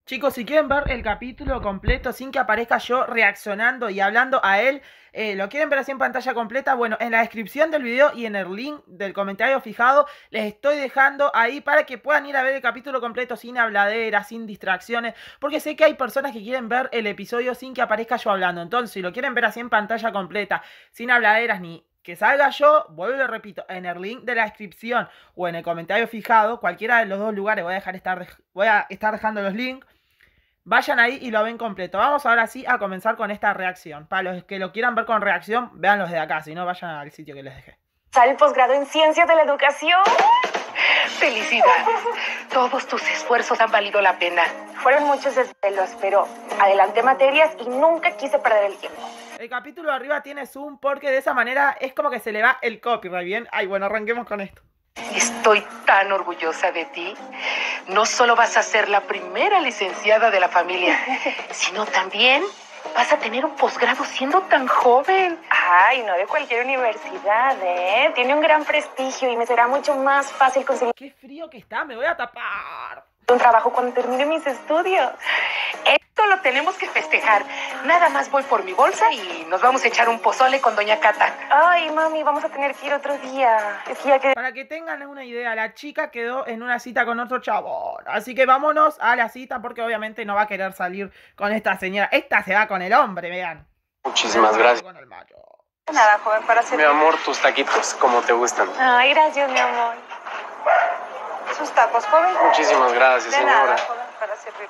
Chicos, si quieren ver el capítulo completo sin que aparezca yo reaccionando y hablando a él, lo quieren ver así en pantalla completa, bueno, en la descripción del video y en el link del comentario fijado les estoy dejando ahí para que puedan ir a ver el capítulo completo sin habladeras, sin distracciones, porque sé que hay personas que quieren ver el episodio sin que aparezca yo hablando. Entonces, si lo quieren ver así en pantalla completa, sin habladeras ni que salga yo, vuelvo y lo repito, en el link de la descripción o en el comentario fijado, cualquiera de los dos lugares voy a estar dejando los links. Vayan ahí y lo ven completo. Vamos ahora sí a comenzar con esta reacción. Para los que lo quieran ver con reacción, véanlos de acá, si no vayan al sitio que les dejé. ¿Sale el posgrado en Ciencias de la Educación? ¡Felicidades! Todos tus esfuerzos han valido la pena. Fueron muchos desvelos, pero adelanté materias y nunca quise perder el tiempo. El capítulo de arriba tiene zoom porque de esa manera es como que se le va el copyright, ¿bien? Ay, bueno, arranquemos con esto. Estoy tan orgullosa de ti. No solo vas a ser la primera licenciada de la familia, sino también vas a tener un posgrado siendo tan joven. Ay, no de cualquier universidad, ¿eh? Tiene un gran prestigio y me será mucho más fácil conseguir ¡Qué frío que está! ¡Me voy a tapar! un trabajo cuando termine mis estudios. Esto lo tenemos que festejar. Nada más voy por mi bolsa y nos vamos a echar un pozole con doña Cata. Ay, mami, vamos a tener que ir otro día. Es que ya que... Para que tengan una idea, la chica quedó en una cita con otro chabón. Así que vámonos a la cita porque obviamente no va a querer salir con esta señora. Esta se va con el hombre, vean. Muchísimas gracias. Con el macho. Nada, joven, para hacer... Mi amor, tus taquitos, como te gustan. Ay, gracias, mi amor. Sus tacos, joven. Muchísimas gracias, De señora. nada, joven, para servir.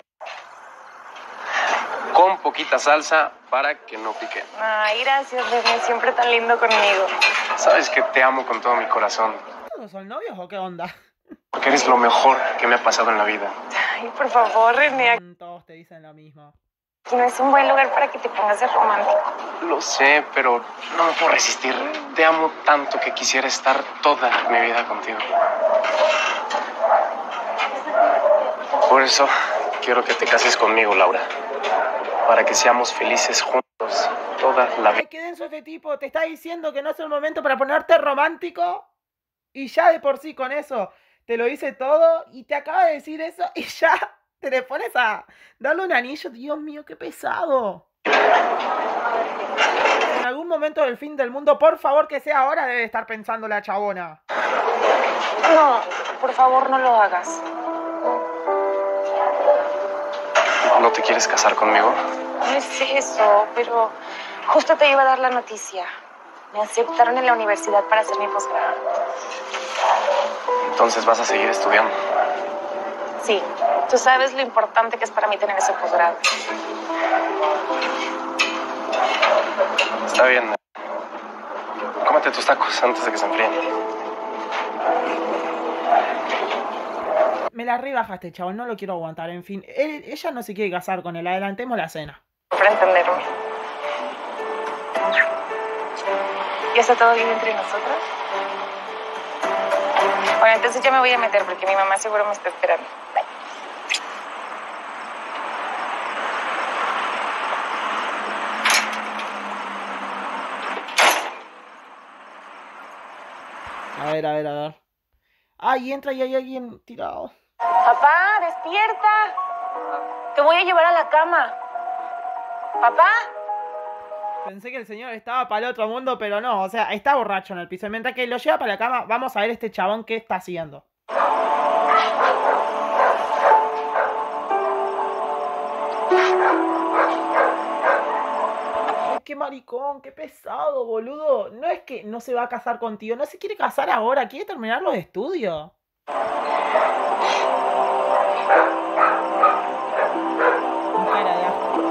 Con poquita salsa para que no pique. Ay, gracias, bebé, siempre tan lindo conmigo. Sabes que te amo con todo mi corazón, ¿Todos son novios o qué onda? porque eres lo mejor que me ha pasado en la vida. Ay, por favor, René, Todos te dicen lo mismo. aquí no es un buen lugar para que te pongas de romántico. Lo sé, pero no me puedo resistir. Te amo tanto que quisiera estar toda mi vida contigo. Por eso quiero que te cases conmigo, Laura. Para que seamos felices juntos toda la vida. Ay, qué denso este tipo. Te está diciendo que no es el momento para ponerte romántico. Y ya de por sí con eso te lo hice todo. Y te acaba de decir eso. Y ya te le pones a darle un anillo. Dios mío, qué pesado. En algún momento del fin del mundo, por favor que sea ahora, debe estar pensando la chabona. No, por favor, no lo hagas. ¿No te quieres casar conmigo? No es eso, pero justo te iba a dar la noticia. Me aceptaron en la universidad para hacer mi posgrado. Entonces vas a seguir estudiando. Sí, tú sabes lo importante que es para mí tener ese posgrado. Está bien. Cómete tus tacos antes de que se enfríen. Me la rebajaste, chabón, no lo quiero aguantar. En fin, ella no se quiere casar con él. Adelantemos la cena. Para entenderme. ¿Ya está todo bien entre nosotros? Bueno, entonces ya me voy a meter porque mi mamá seguro me está esperando. Bye. A ver, a ver, a ver. Ay, entra y hay alguien tirado. Papá, despierta. Te voy a llevar a la cama. Papá. Pensé que el señor estaba para el otro mundo, pero no, o sea, está borracho en el piso. Mientras que lo lleva para la cama, vamos a ver este chabón qué está haciendo. Ay, qué maricón, qué pesado, boludo. No es que no se va a casar contigo, no se quiere casar ahora, quiere terminar los estudios. Un cara de asco.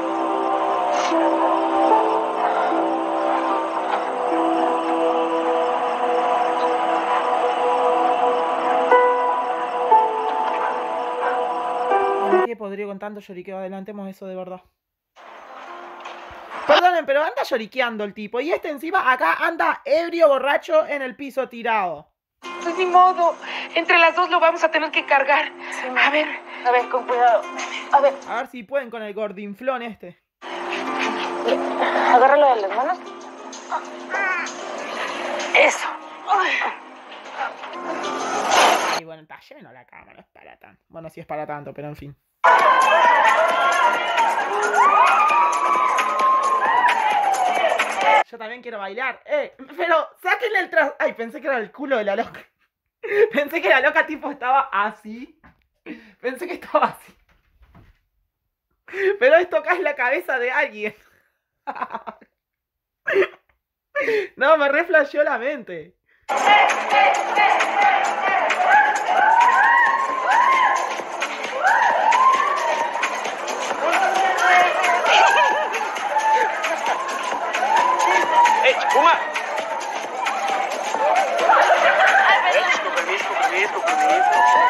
¿Qué podría con tanto lloriqueo? Adelantemos eso de verdad. Perdonen, pero anda lloriqueando el tipo. Y este encima acá anda ebrio borracho en el piso tirado. Pues ni modo. Entre las dos lo vamos a tener que cargar. Sí, A ver. A ver, con cuidado. A ver, A ver si pueden con el gordinflón este. agárralo de las manos. Eso. Y bueno, está lleno la cámara, no es para tanto. Bueno, sí es para tanto, pero en fin. yo también quiero bailar. Pero sáquenle el tras... Ay, pensé que era el culo de la loca. Pensé que la loca tipo estaba así. Pensé que estaba así. Pero esto acá es la cabeza de alguien. No, me reflasheó la mente. ¡Chipuma! Con permiso.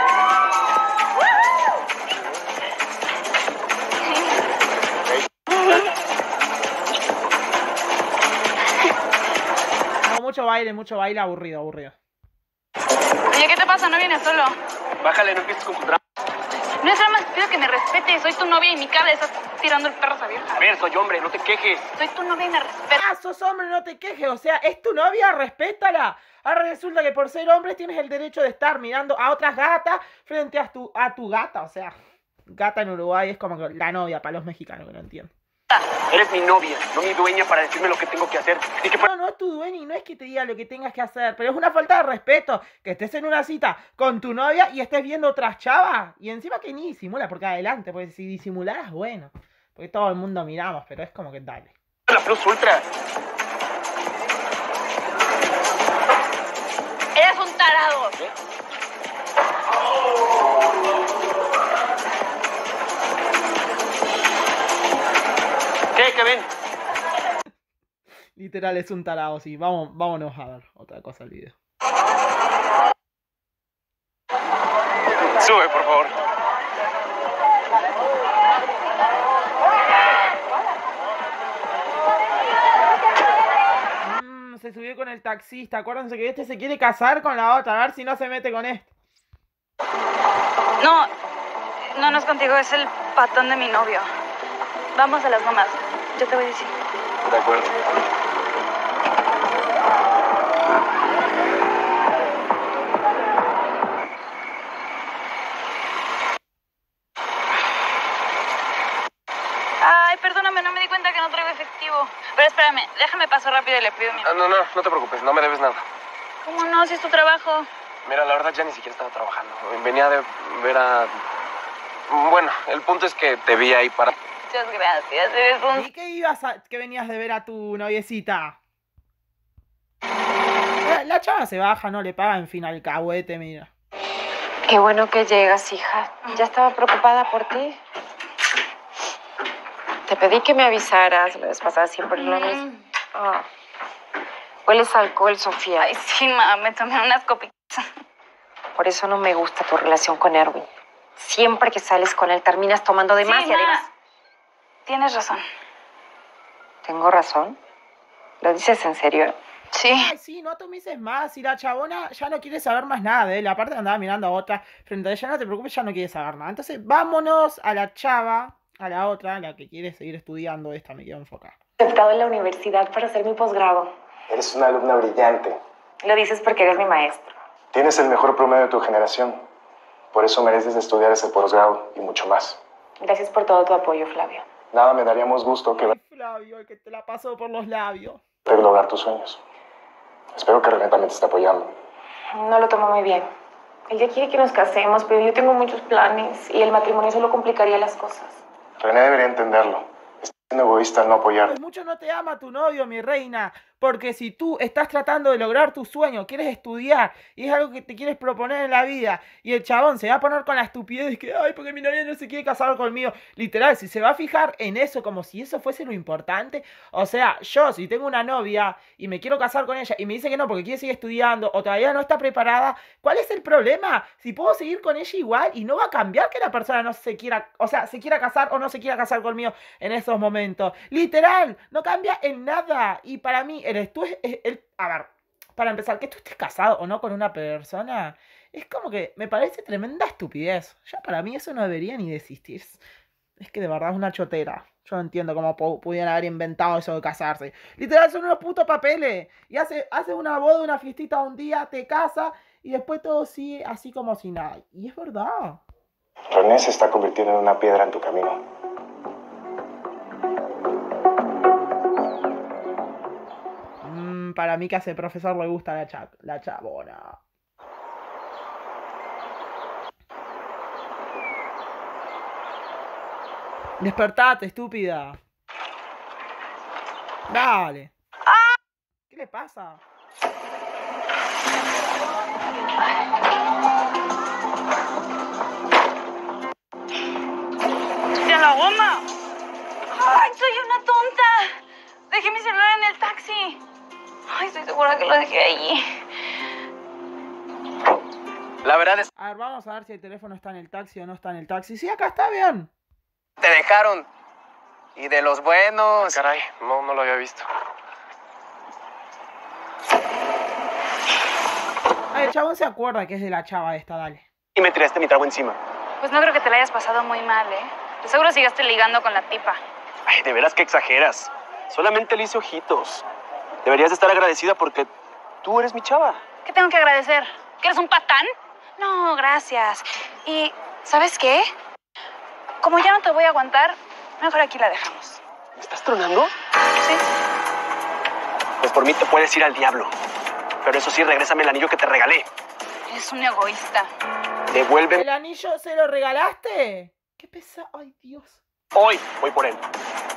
No, mucho baile, aburrido. Oye, ¿qué te pasa? ¿No vienes solo? Bájale, no empieces con tu drama. No es drama, pido que me respetes. Soy tu novia y mi cara le estás tirando el perro a esa vieja. A ver, soy hombre, no te quejes. Soy tu novia y me respetas. Ah, sos hombre, no te quejes. O sea, es tu novia, respétala. Ahora resulta que por ser hombre tienes el derecho de estar mirando a otras gatas frente a tu gata. O sea, gata en Uruguay es como que la novia para los mexicanos, que no entiendo. Eres mi novia, no mi dueña para decirme lo que tengo que hacer. Y que No es tu dueña y no es que te diga lo que tengas que hacer, pero es una falta de respeto que estés en una cita con tu novia y estés viendo otras chavas. Y encima que ni disimula, porque adelante, porque si disimularas, bueno. Porque todo el mundo miramos, pero es como que dale. La Plus Ultra. Eres un tarado. ¿Qué ven? Literal es un tarado, sí. Vámonos a ver otra cosa al video. Sube, por favor. Se subió con el taxista. Acuérdense que este se quiere casar con la otra. A ver si no se mete con este. No es contigo, es el patón de mi novio. Vamos a las mamás. Yo te voy a decir. De acuerdo. Ay, perdóname, no me di cuenta que no traigo efectivo. Pero espérame, déjame paso rápido y le pido mi... No te preocupes, no me debes nada. ¿Cómo no? Si es tu trabajo. Mira, la verdad ya ni siquiera estaba trabajando. Venía de ver a... Bueno, el punto es que te vi ahí para... Muchas gracias, eres un... ¿Y que venías de ver a tu noviecita? La chava se baja, no le paga, en fin, alcahuete, mira. Qué bueno que llegas, hija. Ya estaba preocupada por ti. Te pedí que me avisaras la vez pasada, siempre lo mismo. Ah. Hueles a alcohol, Sofía. Ay, sí, ma, me tomé unas copitas. Por eso no me gusta tu relación con Erwin. Siempre que sales con él terminas tomando de más y ma, además... tienes razón. ¿Tengo razón? ¿Lo dices en serio? Sí. Ay, sí, no tomes más. Si la chabona ya no quiere saber más nada de él. Aparte andaba mirando a otra frente a ella, no te preocupes, ya no quiere saber nada. Entonces, vámonos a la chava, a la otra, la que quiere seguir estudiando. Esta me quiero enfocar. Aceptado en la universidad para hacer mi posgrado. Eres una alumna brillante. Lo dices porque eres mi maestro. Tienes el mejor promedio de tu generación. Por eso mereces estudiar ese posgrado y mucho más. Gracias por todo tu apoyo, Flavio. Nada me daríamos gusto que Ay, Flavio, el que te la pasó por los labios. ver lograr tus sueños. Espero que René también te esté apoyando. No lo tomo muy bien. Él ya quiere que nos casemos, pero yo tengo muchos planes y el matrimonio solo complicaría las cosas. René debería entenderlo. Estás siendo egoísta al no apoyar. Pues mucho no te ama tu novio, mi reina. Porque si tú estás tratando de lograr tu sueño, quieres estudiar y es algo que te quieres proponer en la vida y el chabón se va a poner con la estupidez de que, ay, porque mi novia no se quiere casar conmigo. Literal, si se va a fijar en eso como si eso fuese lo importante. O sea, yo si tengo una novia y me quiero casar con ella y me dice que no porque quiere seguir estudiando o todavía no está preparada, ¿cuál es el problema? Si puedo seguir con ella igual y no va a cambiar que la persona no se quiera, o sea, se quiera casar o no se quiera casar conmigo en estos momentos. Literal, no cambia en nada. Y para mí, a ver, para empezar, que tú estés casado o no con una persona, es como que me parece tremenda estupidez. Ya para mí eso no debería ni de existir. Es que de verdad es una chotera. Yo no entiendo cómo pudieran haber inventado eso de casarse. Literal, son unos putos papeles. Y hace una boda, una fiestita un día, te casa y después todo sigue así como si nada. Y es verdad. René se está convirtiendo en una piedra en tu camino. para mí que a ese profesor le gusta la chabona. Despertate, estúpida. Dale. ¿Qué le pasa? ¡Ya la goma! ¡Ay, soy una tonta! Dejé mi celular en el taxi. Ay, estoy segura que lo dejé allí. La verdad es... A ver, vamos a ver si el teléfono está en el taxi o no está en el taxi. Sí, acá está bien. Te dejaron. Y de los buenos. Caray, no lo había visto. Ay, el chabón se acuerda que es de la chava esta, dale. Y me tiraste mi trago encima. Pues no creo que te la hayas pasado muy mal, ¿eh? De seguro sigaste ligando con la tipa. Ay, de veras que exageras. Solamente le hice ojitos. Deberías de estar agradecida porque tú eres mi chava. ¿Qué tengo que agradecer? ¿Que eres un patán? No, gracias. Y, ¿sabes qué? Como ya no te voy a aguantar, mejor aquí la dejamos. ¿Me estás tronando? ¿Sí? Pues por mí te puedes ir al diablo. Pero eso sí, regrésame el anillo que te regalé. Eres un egoísta. Devuélveme. ¿El anillo se lo regalaste? Qué pesado. Ay, Dios. Hoy voy por él.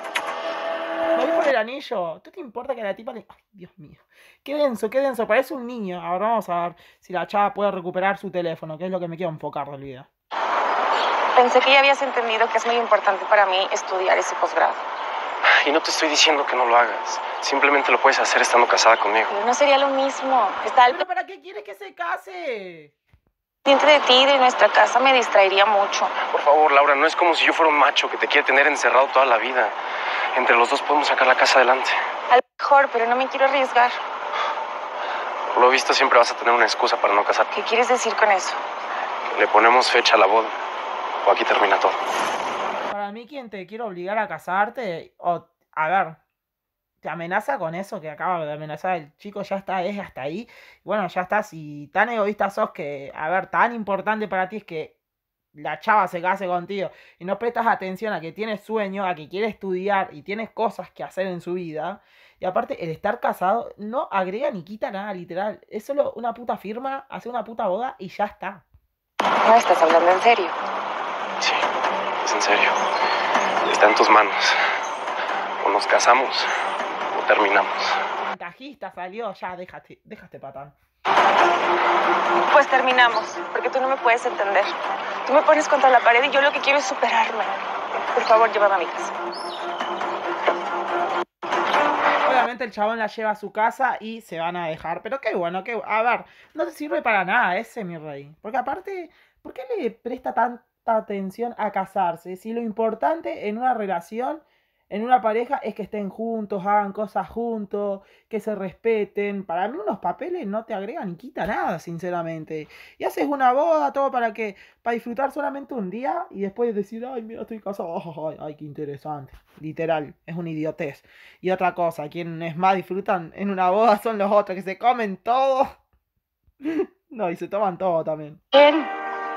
Voy por el anillo. ¿Tú te importa que la tipa le... Ay, Dios mío. Qué denso, qué denso. Parece un niño. Ahora vamos a ver si la chava puede recuperar su teléfono, que es lo que me quiero enfocar del video. Pensé que ya habías entendido que es muy importante para mí estudiar ese posgrado. Y no te estoy diciendo que no lo hagas. Simplemente lo puedes hacer estando casada conmigo. Pero no sería lo mismo. Estar al ¿Pero para qué quieres que se case? pendiente de ti y de nuestra casa me distraería mucho. Por favor, Laura, no es como si yo fuera un macho que te quiere tener encerrado toda la vida. Entre los dos podemos sacar la casa adelante. A lo mejor, pero no me quiero arriesgar. Por lo visto siempre vas a tener una excusa para no casarte. ¿Qué quieres decir con eso? Le ponemos fecha a la boda. O aquí termina todo. Para mí, quien te quiere obligar a casarte, o, a ver, te amenaza con eso que acaba de amenazar el chico, ya está, es hasta ahí. Bueno, ya está, si tan egoísta sos que, a ver, tan importante para ti es que la chava se case contigo y no prestas atención a que tienes sueño, a que quiere estudiar y tienes cosas que hacer en su vida. Y aparte, el estar casado no agrega ni quita nada, literal. Es solo una puta firma, hacer una puta boda y ya está. No estás hablando en serio. Sí, es en serio. Está en tus manos. O nos casamos o terminamos. Ventajista salió, ya, déjate patán. Pues terminamos, porque tú no me puedes entender. Tú me pones contra la pared y yo lo que quiero es superarme. Por favor, llévame a mi casa. Obviamente el chabón la lleva a su casa y se van a dejar. Pero qué bueno, a ver, no te sirve para nada ese, mi rey. Porque aparte, ¿por qué le presta tanta atención a casarse? Si lo importante en una relación, en una pareja, es que estén juntos, hagan cosas juntos, que se respeten. Para mí unos papeles no te agregan ni quita nada, sinceramente. Y haces una boda, todo para que, para disfrutar solamente un día y después decir, ay, mira, estoy casado, ay, qué interesante. Literal, es una idiotez. Y otra cosa, quienes más disfrutan en una boda son los otros, que se comen todo. No, y se toman todo también. ¿Quién?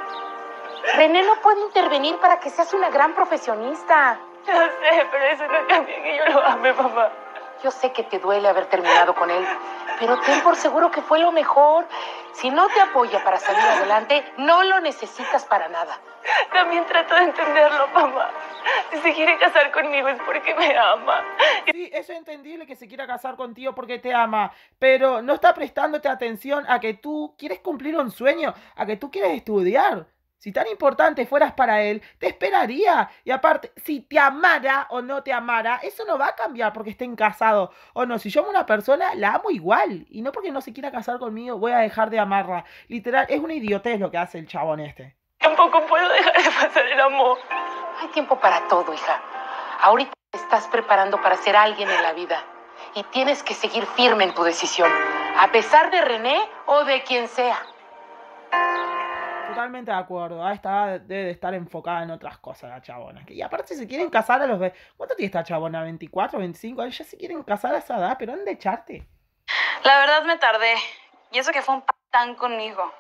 René no puede intervenir para que seas una gran profesionista. Yo sé, pero eso no cambia que yo lo ame, papá. Yo sé que te duele haber terminado con él, pero ten por seguro que fue lo mejor. Si no te apoya para salir adelante, no lo necesitas para nada. También trato de entenderlo, papá. Si se quiere casar conmigo es porque me ama. Sí, eso es entendible que se quiera casar contigo porque te ama, pero no está prestándote atención a que tú quieres cumplir un sueño, a que tú quieres estudiar. Si tan importante fueras para él, te esperaría. Y aparte, si te amara o no te amara, eso no va a cambiar porque estén casados o no. Si yo amo a una persona, la amo igual. Y no porque no se quiera casar conmigo, voy a dejar de amarla. Literal, es una idiotez lo que hace el chabón este. Tampoco puedo dejar de pasar el amor. Hay tiempo para todo, hija. Ahorita te estás preparando para ser alguien en la vida. Y tienes que seguir firme en tu decisión. A pesar de René o de quien sea. Totalmente de acuerdo. A esta edad debe de estar enfocada en otras cosas la chabona. Y aparte se quieren casar a los... ¿Cuánto tiene esta chabona? ¿24, 25? Ya se quieren casar a esa edad, pero ¿dónde echarte? La verdad me tardé. Y eso que fue un patán conmigo.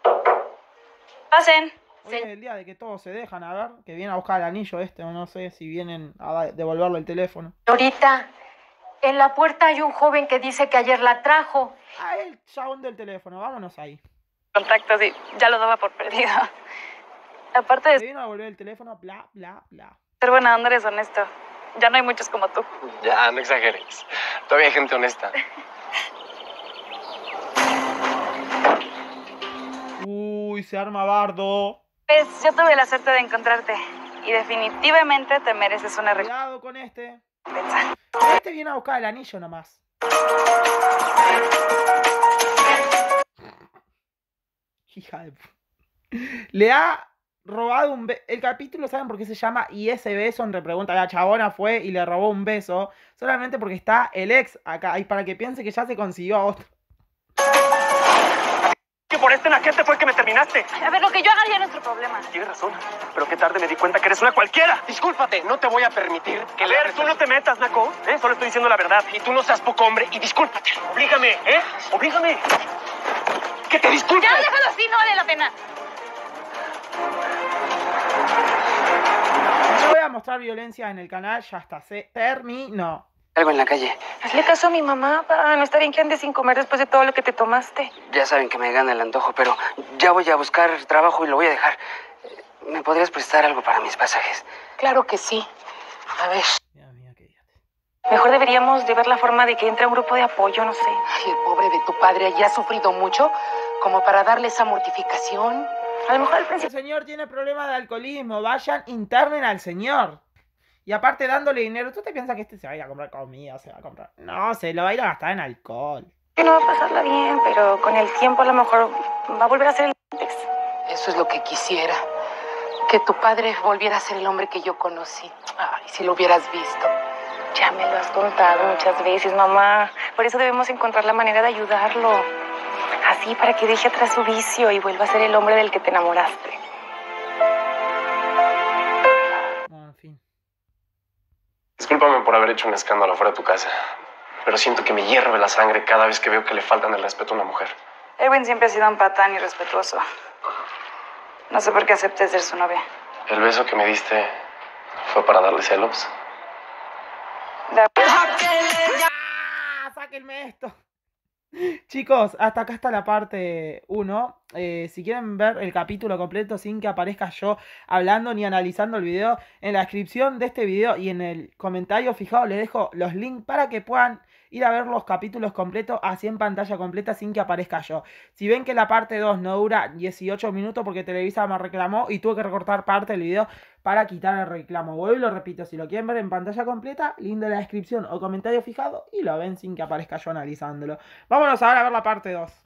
Pasen. Hoy es el día de que todos se dejan, a ver, que vienen a buscar el anillo este, o no sé si vienen a devolverle el teléfono. Ahorita, En la puerta hay un joven que dice que ayer la trajo. Ah, el chabón del teléfono, vámonos ahí. Contactos y ya lo daba por perdido. Aparte de Se vino a volver el teléfono, bla, bla, bla. ser buena onda, eres honesto. Ya no hay muchos como tú. Ya, no exageres. Todavía hay gente honesta. Uy, se arma bardo. Pues yo tuve la suerte de encontrarte. Y definitivamente te mereces una Cuidado con este. recompensa. Este viene a buscar el anillo nomás. Hija de... Le ha robado un beso. El capítulo, ¿saben por qué se llama Y ese beso? En repregunta, la chabona fue y le robó un beso. Solamente porque está el ex acá. Y para que piense que ya se consiguió a otro. Que por este naquete fue que me terminaste. A ver, lo que yo haga ya es nuestro problema. Tienes razón, pero qué tarde me di cuenta que eres una cualquiera. Discúlpate, no te voy a permitir que A ver, tú no te metas, Naco. Solo estoy diciendo la verdad. Y tú no seas poco hombre y discúlpate. Oblígame, Oblígame. ¡Que te disculpes! Ya, déjalo así, no vale la pena. No voy a mostrar violencia en el canal. Ya está, se terminó. Algo en la calle. Hazle caso a mi mamá, pa. No está bien que andes sin comer después de todo lo que te tomaste. Ya saben que me gana el antojo, pero ya voy a buscar trabajo y lo voy a dejar. ¿Me podrías prestar algo para mis pasajes? Claro que sí. A ver. Mira, mira, qué idiota. Mejor deberíamos de ver la forma de que entre un grupo de apoyo, no sé. Ay, el pobre de tu padre ya ha sufrido mucho como para darle esa mortificación. A lo mejor al El principio... señor tiene problemas de alcoholismo. Vayan, internen al señor. Y aparte dándole dinero. ¿Tú te piensas que este se va a ir a comprar comida? Se va a comprar... No, se lo va a ir a gastar en alcohol. No va a pasarla bien, pero con el tiempo a lo mejor va a volver a ser el ex. Eso es lo que quisiera. Que tu padre volviera a ser el hombre que yo conocí. Ay, si lo hubieras visto. Ya me lo has contado muchas veces, mamá. Por eso debemos encontrar la manera de ayudarlo. Así, para que deje atrás su vicio y vuelva a ser el hombre del que te enamoraste. Bueno, en fin. Discúlpame por haber hecho un escándalo fuera de tu casa, pero siento que me hierve la sangre cada vez que veo que le faltan el respeto a una mujer. Erwin siempre ha sido un patán irrespetuoso. No sé por qué acepté ser su novia. El beso que me diste fue para darle celos. ¡Ah! ¡Sáquenme esto! Chicos, hasta acá está la parte 1. Si quieren ver el capítulo completo sin que aparezca yo hablando ni analizando el video, en la descripción de este video y en el comentario fijado les dejo los links para que puedan ir a ver los capítulos completos así en pantalla completa sin que aparezca yo. Si ven que la parte 2 no dura 18 minutos porque Televisa me reclamó y tuve que recortar parte del video para quitar el reclamo. Vuelvo y lo repito, si lo quieren ver en pantalla completa, link de la descripción o comentario fijado y lo ven sin que aparezca yo analizándolo. Vámonos ahora a ver la parte 2.